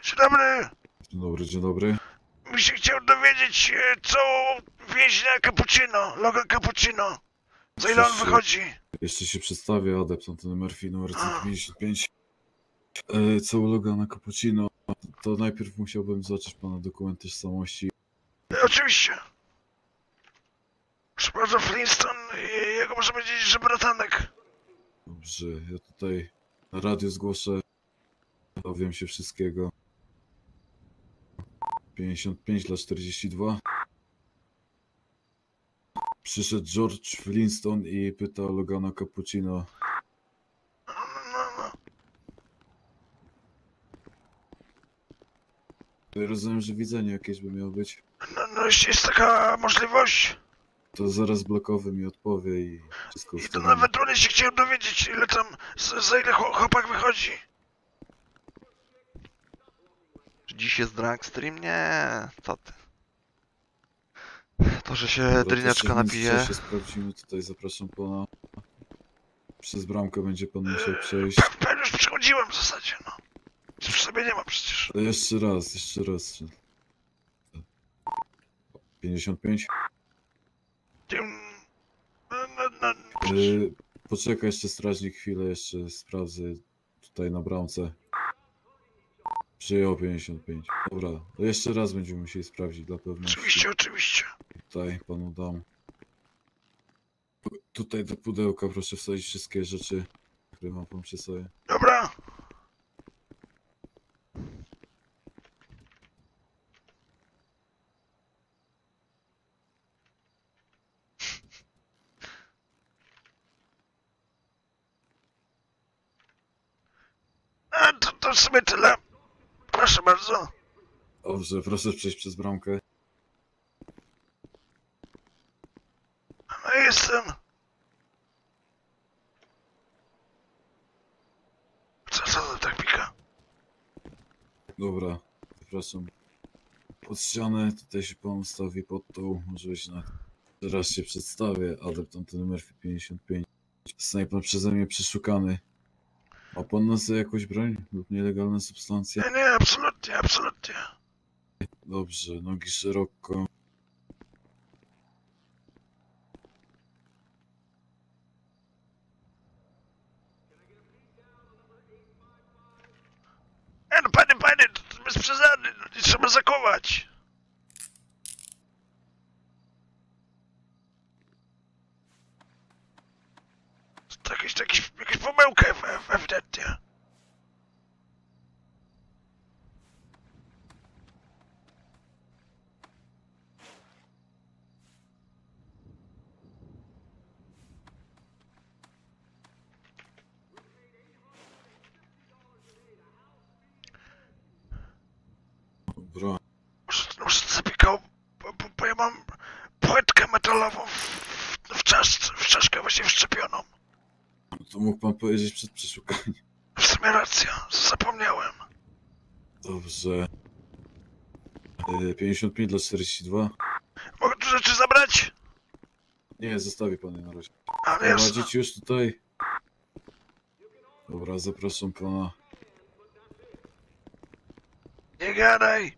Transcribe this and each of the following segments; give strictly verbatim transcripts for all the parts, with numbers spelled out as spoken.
Dzień dobry. Dzień dobry, dzień dobry. Mi się chciał dowiedzieć, co więźnia Cappuccino, Logan Cappuccino. Za ile on wychodzi? Jeszcze się przedstawię, adept Antony Murphy, numer C pięćdziesiąt pięć. E, co u Logana Cappuccino, to najpierw musiałbym zobaczyć pana dokument tożsamości. E, oczywiście. Proszę bardzo, Flintstone, jego może powiedzieć, że bratanek. Dobrze, ja tutaj na radiu zgłoszę. Dowiem się wszystkiego. pięćdziesiąt pięć dla czterdzieści dwa. Przyszedł George Flintstone i pyta o Logana Cappuccino. No, no, no. Rozumiem, że widzenie jakieś by miało być. No, no jeśli jest taka możliwość. To zaraz blokowy mi odpowie i wszystko I to ustalimy. nawet on się chciał dowiedzieć, ile tam, za, za ile chłopak wychodzi. Dziś jest dragstream? Nie, co ty. To, że się Dobra, dryniaczka to napije. jeszcze się sprawdzimy tutaj, zapraszam pana. Przez bramkę będzie pan musiał przejść. Pewnie już przychodziłem w zasadzie, no. Przy sobie nie ma przecież. Ale jeszcze raz, jeszcze raz. pięćdziesiąt pięć? Tym... No, no, no. Yy, poczekaj jeszcze strażnik chwilę, jeszcze sprawdzę tutaj na bramce. Przyjął pięćdziesiąt pięć. Dobra, to jeszcze raz będziemy musieli sprawdzić dla pewności. Oczywiście, oczywiście. Tutaj panu dam. Tutaj do pudełka proszę wsadzić wszystkie rzeczy, które ma pan przy sobie. Dobra. A to, to w sumie tyle. Proszę bardzo. Dobrze, proszę przejść przez bramkę. No jestem. Co, co to tak pika? Dobra, zapraszam. Pod ścianę, tutaj się pan ustawi pod tą, może być na... Teraz się przedstawię, adept Antony Murphy pięćdziesiąt pięć. Zostanie pan przeze mnie przeszukany. Ma pan na sobie jakąś broń lub nielegalne substancje? Nie, nie, absolutnie, absolutnie. Dobrze, nogi szeroko. E, no panie, panie, to, to bez przesady, no, nie trzeba zakować. To jakieś, jakieś, jakaś pomyłka ew- ew- ewidentnie. Dobra, Może, może to zapikało, bo, bo, bo ja mam płytkę metalową w, w, czaszce, w czaszkę właśnie wszczepioną. to mógł pan powiedzieć przed przeszukaniem. W sumie racja, zapomniałem. Dobrze. Yy, pięćdziesiąt pięć dla czterdzieści dwa. Mogę tu rzeczy zabrać? Nie, zostawi pan je na razie. Ale jasne. Prowadzić już tutaj. Dobra, zapraszam pana. Nie gadaj.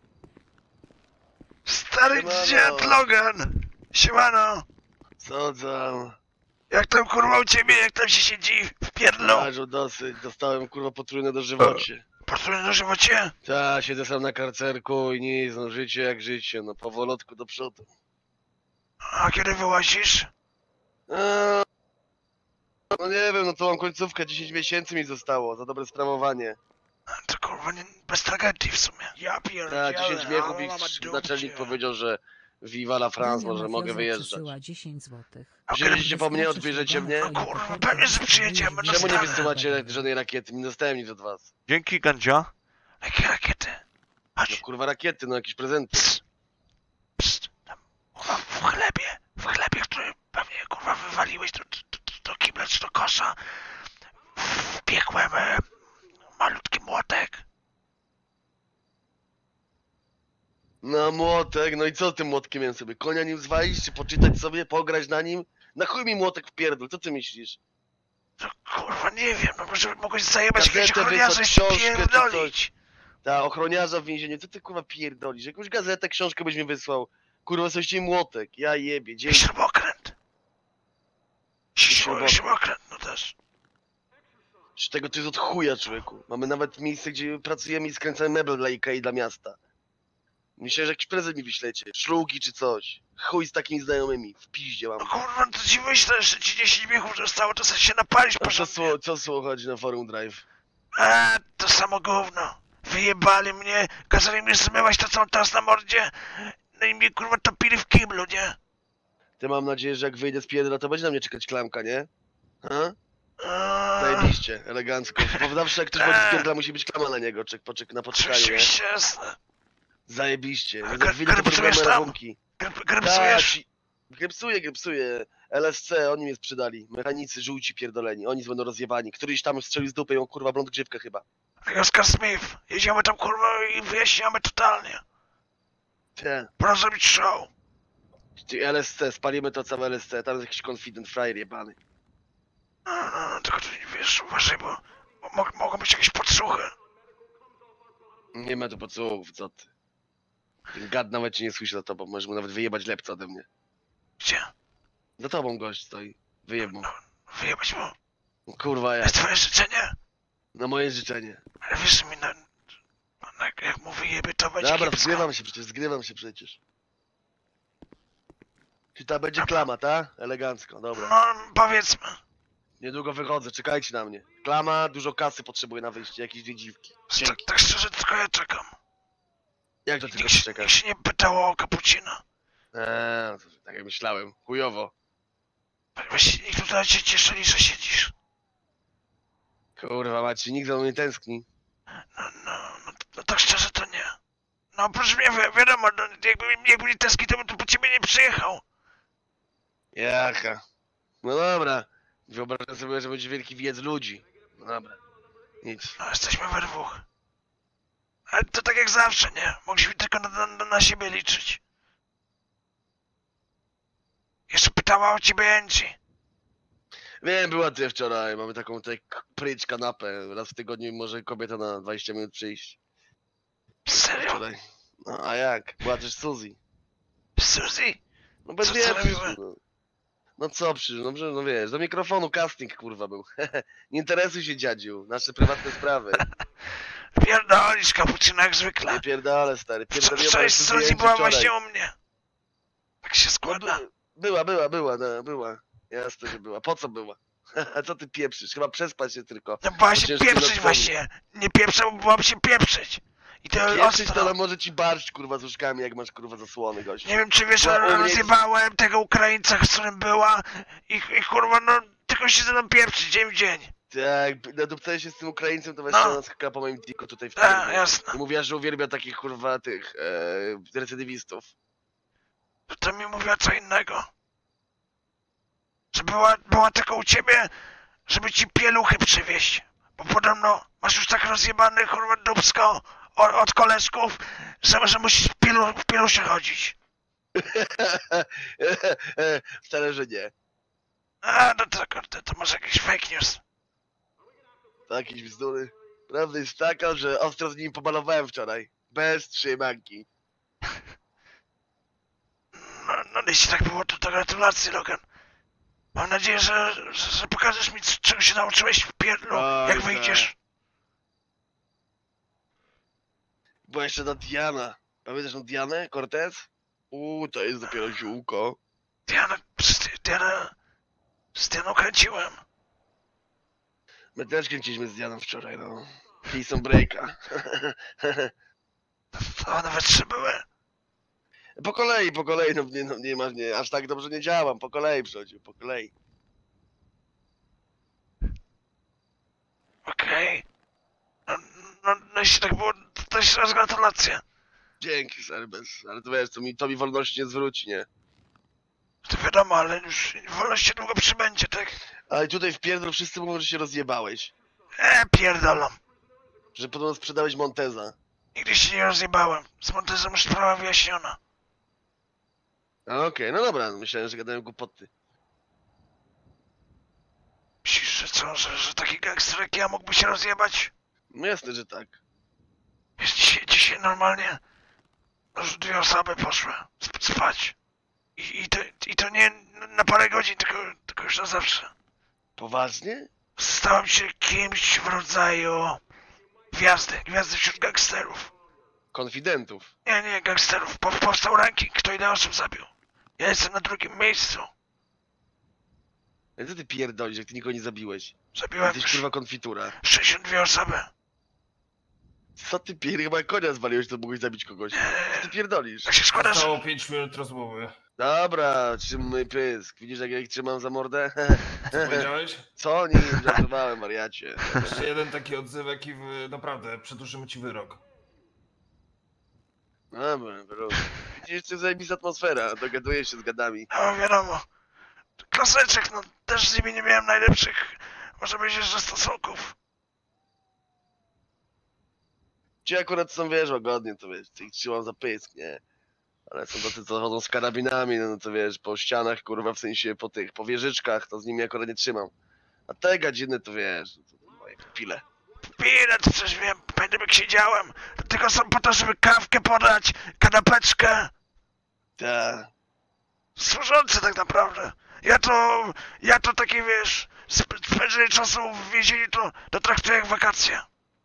Stary Siemano. dziad Logan. Siemano. Co tam? Jak tam kurwa u ciebie, jak tam się siedzi w pierdlu? Ażo dosyć, dostałem kurwa potrójne dożywocie. Patrzymy na żywocie? Ta, siedzę sam na karcerku i nic, no życie jak życie, no powolutku do przodu. A kiedy wyłazisz? Eee, no nie wiem, no to mam końcówkę, dziesięć miesięcy mi zostało za dobre sprawowanie. To kurwa nie, bez tragedii w sumie. Ja Ta, pierdolę. dziesięć miechów i naczelnik powiedział, że Viva la France, może mogę wyjeżdżać. dziesięć złotych. Przyjedziecie po mnie, odbierzecie mnie? Kurwa, pewnie, że przyjedziemy, no Czemu nie stary. wysyłacie żadnej rakiety? Nie dostałem nic od was. Dzięki, Gandzia. Jakie rakiety? No Chodź. kurwa rakiety, no jakieś prezenty. Psst. Psst. Tam, kurwa, w chlebie, w chlebie, który pewnie kurwa wywaliłeś do, do, do, do kibla czy do kosza. Wpiekłem e, malutki młotek. No młotek, no i co tym młotkiem miałem sobie? Konia nim zwalić, czy poczytać sobie, pograć na nim? Na chuj mi młotek w pierdol, co ty myślisz? No kurwa, nie wiem, no może mogłeś zajebać jakiegoś Gazetę ochroniarza i wysłać, się książkę czy pierdolić. Ta ochroniarza w więzieniu, co ty kurwa pierdolisz? Jakąś gazetę, książkę byś mi wysłał. Kurwa, coś ci młotek, ja jebie, dzięki. Śrubokręt. Śrubokręt. Śrubokręt, no też. Z tego to jest od chuja, człowieku. Mamy nawet miejsce, gdzie pracujemy i skręcamy meble dla Ikei dla miasta. Myślę, że jakiś prezent mi wyślecie, szlugi czy coś. Chuj z takimi znajomymi, w piździe mam. No kurwa, to ci myślę, że ci dziesięć miechów zostało, to sobie się napalić A co, porządnie. sło- co słuchać na forum drive? A, to samo gówno. Wyjebali mnie, kazali mi zmywać to, co mam teraz na mordzie. No i mnie kurwa topili w kiblu, nie? Ty mam nadzieję, że jak wyjdę z piedra, to będzie na mnie czekać klamka, nie? Ha? A, Zajebiście, elegancko. Bo zawsze jak ktoś chodzi z pierdla, musi być klama na niego, czek, poczek, na poczekaniu, nie? Oczywiście jasne. Zajebiście. A Jak gry- wyjdę, to grypsujesz podgramy tam? rachunki. Gryp- Tak, Grypsujesz? ci- Grypsuję, grypsuję. L S C, oni mnie sprzedali. Mechanicy żółci pierdoleni, oni będą rozjebani. Któryś tam strzelił z dupy ją kurwa blond grzywkę chyba. Oskar Smith. Jedziemy tam kurwa i wyjaśniamy totalnie. Te. Pora zrobić show. Ty L S C, spalimy to całe L S C, tam jest jakiś confident frajer jebany. No, no, no, tylko tu nie wiesz, uważaj, bo, bo mog- mogą być jakieś podsłuchy. Nie ma tu podsłuchów, co ty. Ten gad nawet cię nie słyszy za tobą, możesz mu nawet wyjebać lepca ode mnie. Gdzie? Za tobą gość stoi, wyjeb mu. Wyjebać mu. Kurwa To ja, jest twoje życzenie? na moje życzenie. Ale wiesz mi, no, no, jak, jak mu wyjebie, to będzie Dobra, kiepsko. zgrywam się przecież, zgrywam się przecież. Czy ta będzie klama, ta? Elegancko, dobra. No, powiedzmy. Niedługo wychodzę, czekajcie na mnie. Klama, dużo kasy potrzebuję na wyjście, jakieś dwie dziwki. Tak, Dzięki. tak szczerze, tylko ja czekam. Jak to tylko Nikt się, nikt czekasz? się nie pytało o cappuccino. Eee, tak jak myślałem, chujowo. Właściwie nikt tutaj się cieszyli, że siedzisz. Kurwa macie, nikt za mną nie tęskni. No, no, no, no tak szczerze to nie. No oprócz mnie, wi wiadomo, no, jakby, jakby nie tęskni, to bym tu po ciebie nie przyjechał. Jaka. No dobra. Wyobrażam sobie, że będzie wielki wiec ludzi. No dobra. Nic. No, jesteśmy we dwóch. Ale to tak jak zawsze, nie? Mogliśmy tylko na, na, na siebie liczyć. Jeszcze pytała o ciebie Angie. Wiem, była ty wczoraj, mamy taką tutaj k- prycz kanapę. Raz w tygodniu może kobieta na dwadzieścia minut przyjść. Serio? Wczoraj. No a jak? Była też Suzy. Suzy? No bez Co wieprzysz, zrobiły? no. No co przy, no, że- no wiesz, do mikrofonu casting kurwa był. Nie interesuj się dziadziu, nasze prywatne sprawy. Pierdolisz cappuccino jak zwykle. Nie pierdolę stary, pierdoliłem Wczoraj jeszcze z Suzy zdjęcie była wczoraj. właśnie u mnie. Tak się No, składa. by, była, była, była, no, była. Jasne, że była. Po co była? A co ty pieprzysz? Chyba przespać się tylko. No była po się ciężkim pieprzyć nocowym. właśnie. Nie pieprzę, bo byłam się pieprzyć. I to Pieprzyć to ostro. ona może ci barszcz kurwa z łóżkami, jak masz kurwa zasłony, gościu. Nie wiem czy wiesz, Była u ale mnie- rozjebałem tego Ukraińca, z którym była i, i kurwa no tylko się ze mną pieprzy dzień w dzień. Tak, nadupcałeś się z tym Ukraińcem, to No. właśnie ona skakała po moim tiku tutaj w A, tym. jasne. I mówiła, że uwielbia takich kurwa tych e, recydywistów. To, to mi mówiła co innego. Że była, była tylko u ciebie, żeby ci pieluchy przywieźć. Bo podobno masz już tak rozjebany kurwa dupsko od, od koleżków, że, że musisz w, pielu, w pielusie chodzić. Wcale, że nie. A, no to, to, to może jakiś fake news. To jakieś bzdury. Prawda jest taka, że ostro z nim pomalowałem wczoraj. Bez trzymanki. No, no jeśli tak było, to, to gratulacje, Logan. Mam nadzieję, że, że, że pokażesz mi, c- czego się nauczyłeś w pierdlu, Oj, jak tak. wyjdziesz. Była jeszcze na Diana. Pamiętasz na Dianę Cortez? Uuu, to jest dopiero ziółko. Diana, z Diana, z Dianą kręciłem. My też kręciliśmy z Dianą wczoraj, no. Prison Breaka. To one we trzy były. Po kolei, po kolei, no nie, no, nie ma, nie, aż tak dobrze nie działam. Po kolei przychodził, po kolei. Okej. No, no, no jeśli tak było, to, to jeszcze raz gratulacje. Dzięki, Serbes. Ale to wiesz, to mi, to mi wolności nie zwróci, nie? To wiadomo, ale już wolność się długo przybędzie, tak? Ale tutaj w pierdol wszyscy mówią, że się rozjebałeś. E, pierdolą. Że podobno sprzedałeś Monteza. Nigdy się nie rozjebałem. Z Montezem już sprawa wyjaśniona. A okej, no dobra, myślałem, że gadają głupoty. Myślisz, że co, że, że taki gangster jak ja mógłby się rozjebać? No jasne, że tak. Wiesz, normalnie już dwie osoby poszły sp- spać. I, i, to, I to nie na parę godzin, tylko, tylko już na zawsze. Poważnie? Stałem się kimś w rodzaju gwiazdy, gwiazdy wśród gangsterów. Konfidentów. Nie, nie, gangsterów. Po, powstał ranking, kto ile osób zabił. Ja jestem na drugim miejscu. Ale co ty pierdolisz, jak ty nikogo nie zabiłeś? Zabiłem Jesteś już kurwa konfitura. sześćdziesiąt dwie osoby. Co ty pierdolisz? Chyba konia zwaliłeś, to mogłeś zabić kogoś. Co ty pierdolisz? Tak się składa, że... Zostało pięć minut rozmowy. Dobra, trzym mój pysk. Widzisz, jak ja ich trzymam za mordę? Co powiedziałeś? Co? Nie, nie żartowałem, wariacie. Jeszcze jeden taki odzywek i w... naprawdę przedłużymy ci wyrok. Dobra, bro. Widzisz, to jest zajebista atmosfera. Dogaduję się z gadami. No wiadomo. Klasyczek, no też z nimi nie miałem najlepszych, może powiedzieć, że stosunków. Ci akurat są, wiesz, łagodnie, to wiesz, ich trzymam za pysk, nie? Ale są tacy, co chodzą z karabinami, no to wiesz, po ścianach, kurwa, w sensie po tych, po wieżyczkach, to z nimi akurat nie trzymam. A te gadziny, to wiesz, to moje pile. Ile to coś wiem, pamiętam jak siedziałem. Tylko są po to, żeby kawkę podać, kanapeczkę. Ta. Służące tak naprawdę. Ja to, ja to takie wiesz, sp- spędzenie czasu w więzieniu to, to traktuję jak wakacje.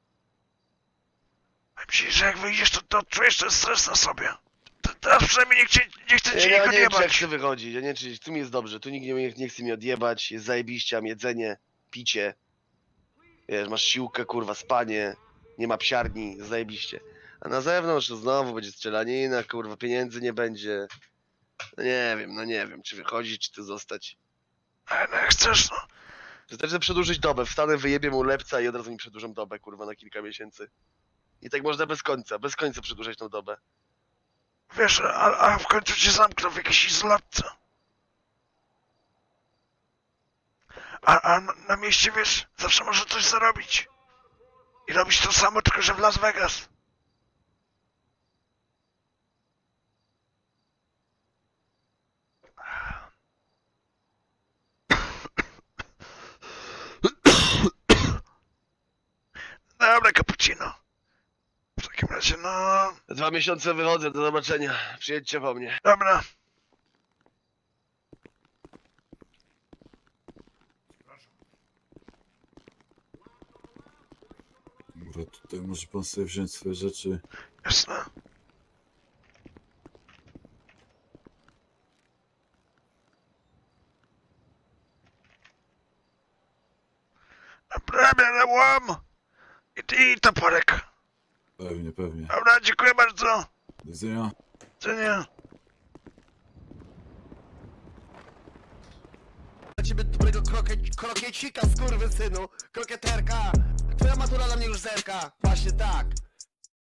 Myślisz, że jak wyjdziesz, to, to czujesz ten stres na sobie. T- Teraz przynajmniej nie, chcie, nie chcę ci Ja, ja nikt nie wiem, czy ja odjebać. chcę wychodzić, ja nie wiem, czy tu mi jest dobrze, tu nikt nie, nie chce mi odjebać, jest zajebiście, mam jedzenie, picie. Wiesz, masz siłkę, kurwa, spanie, nie ma psiarni, zajebiście. A na zewnątrz to znowu będzie strzelanina, kurwa, pieniędzy nie będzie. No nie wiem, no nie wiem, czy wychodzić, czy tu zostać. Ale no jak chcesz, no. Wystarczy przedłużyć dobę, wstanę, wyjebię mu lepca i od razu mi przedłużą dobę, kurwa, na kilka miesięcy. I tak można bez końca, bez końca przedłużać tą dobę. Wiesz, a, a w końcu cię zamkną w jakiejś izolatce. A, a na, na mieście, wiesz, zawsze można coś zarobić. I robić to samo, tylko że w Las Vegas. Dobra, cappuccino. W takim razie, no... Za dwa miesiące wychodzę, do zobaczenia. Przyjedźcie po mnie. Dobra. Dobra, tutaj może pan sobie wziąć swoje rzeczy. Jasne. Dobra, biorę łom. I, i toporek. Pewnie, pewnie. Dobra, dziękuję bardzo. Do widzenia. Do widzenia. Dla ciebie dobrego krokiet, krokiecika, skurwysynu, krokieterka. Twoja matura na mnie już zerka. Właśnie tak.